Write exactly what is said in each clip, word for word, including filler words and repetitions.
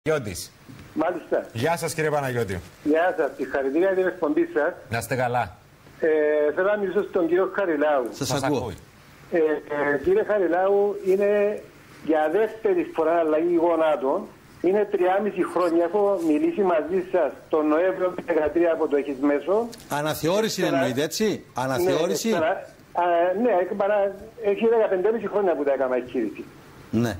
Παναγιώτης. Μάλιστα. Γεια σας κύριε Παναγιώτη. Γεια σας. Συγχαρητήρια για την εκπομπή σας. Να είστε καλά. Ε, θέλω να μιλήσω στον κύριο Χαριλάου. Σας, σας ακούω. Ε, ε, κύριε Χαριλάου, είναι για δεύτερη φορά αλλαγή γονάτων. Είναι τριάμιση χρόνια. Έχω μιλήσει μαζί σας τον Νοέμβριο του δεκατρία από το έχεις μέσο. Αναθεώρηση εννοείται, έτσι. Αναθεώρηση. Ναι, α, ναι, έχει δεκαπέντε χρόνια που τα έκανα εγχείρηση. Ναι.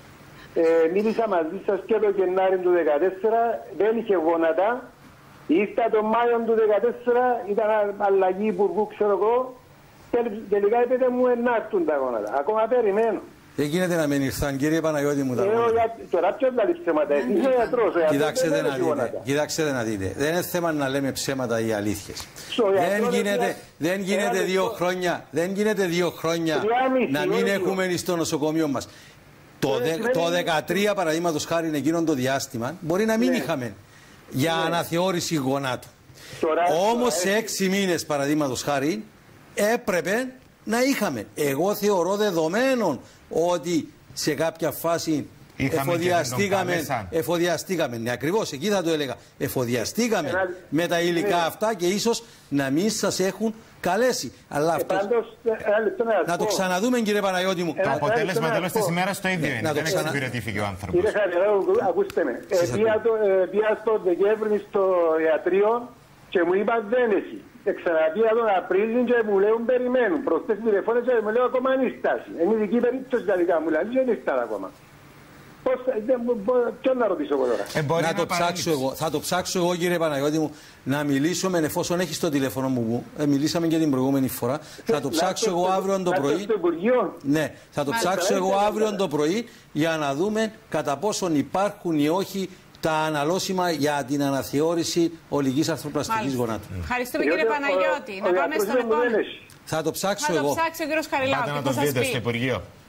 Ε, μίλησα μαζί σας και το Γενάρη του δύο χιλιάδες δεκατέσσερα, δεν είχε γόνατα. Ήρθα τον Μάιο του δύο χιλιάδες δεκατέσσερα, ήταν αλλαγή υπουργού, ξέρω εγώ. Τελικά είπετε μου ενάρτουν τα γόνατα. Ακόμα περιμένω. Δεν γίνεται να μην ήρθαν, κύριε Παναγιώτη μου, τα γόνατα. Τώρα ποιος να λέει ψέματα, εσύ είσαι γιατρός. Κοιτάξτε να δείτε, κοιτάξτε να δείτε. Δεν είναι θέμα να λέμε ψέματα ή αλήθειες. Δεν γίνεται, δεν γίνεται δύο χρόνια, δεν γίνεται δύο χρόνια να μην έχουμε στο νοσοκομείο μας. Το, δε, το δεκατρία παραδείγματος χάρη εκείνον το διάστημα μπορεί να μην ναι. είχαμε για ναι. αναθεώρηση γονάτου. Όμως σε έξι μήνες παραδείγματος χάρη έπρεπε να είχαμε. Εγώ θεωρώ δεδομένων ότι σε κάποια φάση εφοδιαστήκαμε, εφοδιαστήκαμε, ναι ακριβώς εκεί θα το έλεγα, εφοδιαστήκαμε Ένα... με τα υλικά ναι. αυτά και ίσως να μην σας έχουν καλέσει. Αλλά αυτό. Πάντως, να το ξαναδούμε, κύριε Παναγιώτη μου. Το αποτέλεσμα τέλος της ημέρας το ίδιο είναι. Δεν εξυπηρετήθηκε ο άνθρωπος. Κύριε Χαριλάου, ακούστε με. Πήγα στο Δεκέμβρη στο ιατρείο και μου είπαν δεν έχει. Ξαναπήγα τον Απρίλιο και μου λέουν περιμένουν. Προσθέσει τηλεφώνες και μου λέω ακόμα είναι η στάση. Είναι ειδική περίπτωση τελικά μου λέει δεν είναι ακόμα. Πώς, ποιον να ρωτήσω εγώ τώρα. Ε, να να το ψάξω εγώ. Θα το ψάξω εγώ, κύριε Παναγιώτη μου, να μιλήσουμε εφόσον έχει το τηλέφωνο μου. Ε, μιλήσαμε και την προηγούμενη φορά. Θα το ψάξω εγώ αύριο το πρωί. Ναι, θα το ψάξω εγώ αύριο το πρωί για να δούμε κατά πόσον υπάρχουν ή όχι τα αναλώσιμα για την αναθεώρηση ολικής αρθροπλαστικής γονάτου. Ευχαριστούμε κύριε Παναγιώτη. Να πάμε στον επόμενο. Θα το ψάξω εγώ. Θα το ψάξει ο κύριος Χαριλάου. Πάτε να το δείτε στο Υπουργείο.